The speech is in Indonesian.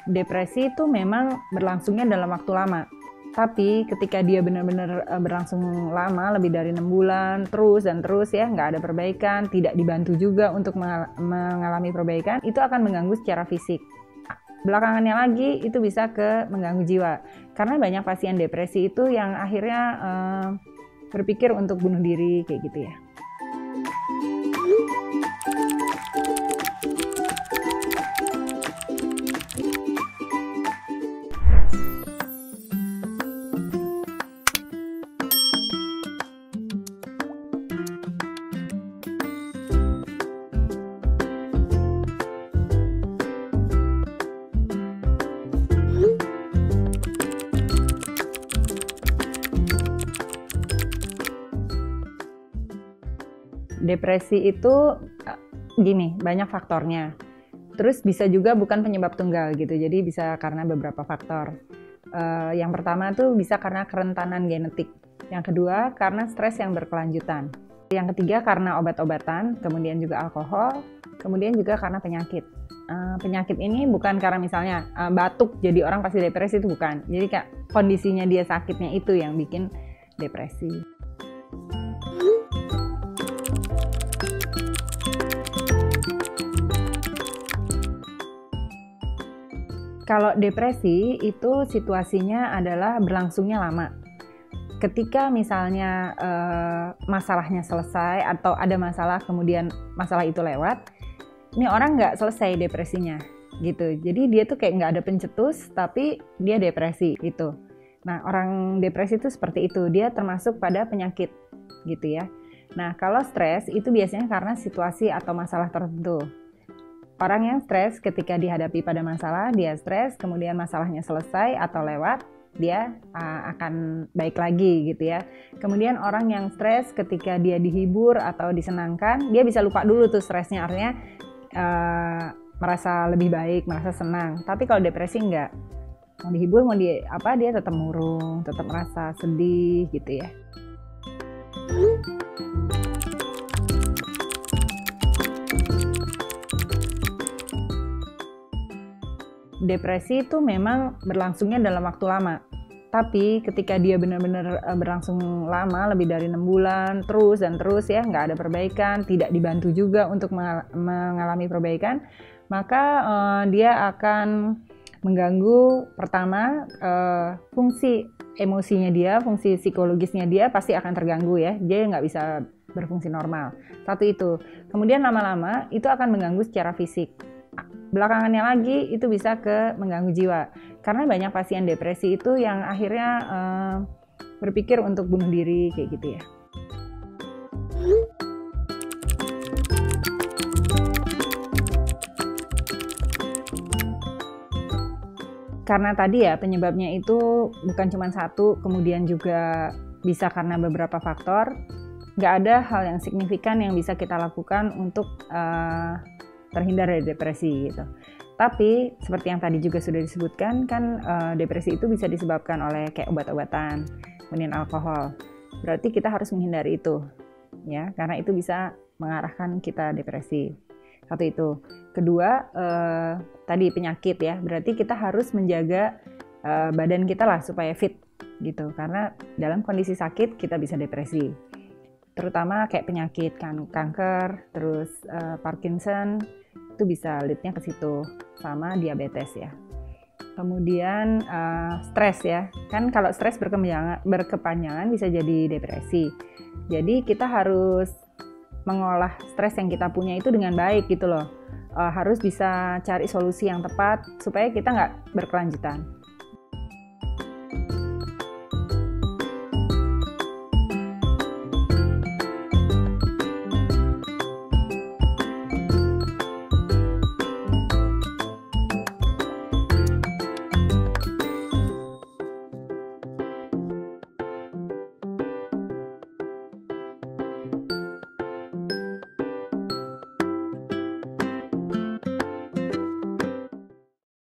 Depresi itu memang berlangsungnya dalam waktu lama. Tapi ketika dia benar-benar berlangsung lama, lebih dari 6 bulan, terus dan terus ya, nggak ada perbaikan, tidak dibantu juga untuk mengalami perbaikan, itu akan mengganggu secara fisik. Belakangannya lagi itu bisa mengganggu jiwa. Karena banyak pasien depresi itu yang akhirnya berpikir untuk bunuh diri kayak gitu ya. Depresi itu gini, banyak faktornya. Terus bisa juga bukan penyebab tunggal gitu, jadi bisa karena beberapa faktor. Yang pertama tuh bisa karena kerentanan genetik. Yang kedua karena stres yang berkelanjutan. Yang ketiga karena obat-obatan, kemudian juga alkohol, kemudian juga karena penyakit. Penyakit ini bukan karena misalnya batuk jadi orang pasti depresi, itu bukan. Jadi kayak kondisinya dia sakitnya itu yang bikin depresi. Kalau depresi itu situasinya adalah berlangsungnya lama. Ketika misalnya masalahnya selesai atau ada masalah kemudian masalah itu lewat, ini orang nggak selesai depresinya gitu. Jadi dia tuh kayak nggak ada pencetus tapi dia depresi gitu. Nah, orang depresi itu seperti itu, dia termasuk pada penyakit gitu ya. Nah, kalau stres itu biasanya karena situasi atau masalah tertentu. Orang yang stres ketika dihadapi pada masalah, dia stres, kemudian masalahnya selesai atau lewat, dia akan baik lagi gitu ya. Kemudian orang yang stres ketika dia dihibur atau disenangkan, dia bisa lupa dulu tuh stresnya, artinya merasa lebih baik, merasa senang. Tapi kalau depresi enggak. Mau dihibur, dia tetap murung, tetap merasa sedih gitu ya. Depresi itu memang berlangsungnya dalam waktu lama. Tapi ketika dia benar-benar berlangsung lama, lebih dari 6 bulan, terus dan terus ya, nggak ada perbaikan, tidak dibantu juga untuk mengalami perbaikan, maka dia akan mengganggu pertama fungsi emosinya dia, fungsi psikologisnya dia pasti akan terganggu ya, dia nggak bisa berfungsi normal. Satu itu. Kemudian lama-lama itu akan mengganggu secara fisik. Belakangannya lagi itu bisa mengganggu jiwa. Karena banyak pasien depresi itu yang akhirnya berpikir untuk bunuh diri kayak gitu ya. Karena tadi ya penyebabnya itu bukan cuma satu, kemudian juga bisa karena beberapa faktor. Nggak ada hal yang signifikan yang bisa kita lakukan untuk terhindar dari depresi gitu. Tapi seperti yang tadi juga sudah disebutkan kan depresi itu bisa disebabkan oleh kayak obat-obatan, kemudian alkohol. Berarti kita harus menghindari itu ya, karena itu bisa mengarahkan kita depresi. Satu itu. Kedua tadi penyakit ya. Berarti kita harus menjaga badan kita lah supaya fit gitu. Karena dalam kondisi sakit kita bisa depresi. Terutama kayak penyakit kanker, terus Parkinson, itu bisa lead-nya ke situ, sama diabetes ya. Kemudian stres ya, kan kalau stres berkepanjangan bisa jadi depresi. Jadi kita harus mengolah stres yang kita punya itu dengan baik gitu loh. Harus bisa cari solusi yang tepat supaya kita nggak berkelanjutan.